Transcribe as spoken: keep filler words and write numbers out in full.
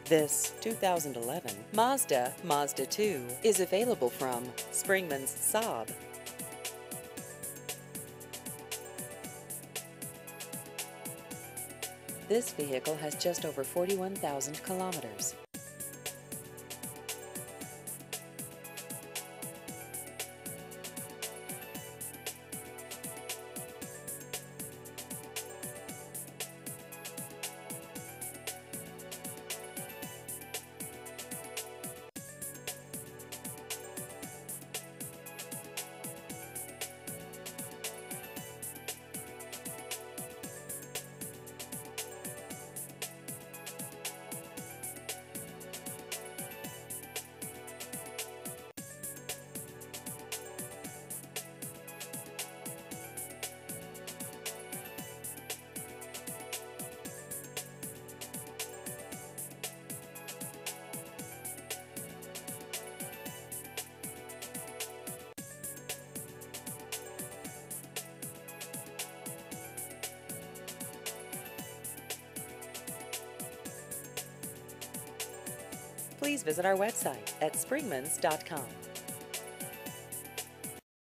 This two thousand eleven Mazda Mazda two is available from Springman's Saab. This vehicle has just over forty-one thousand kilometers. Please visit our website at springmans dot com.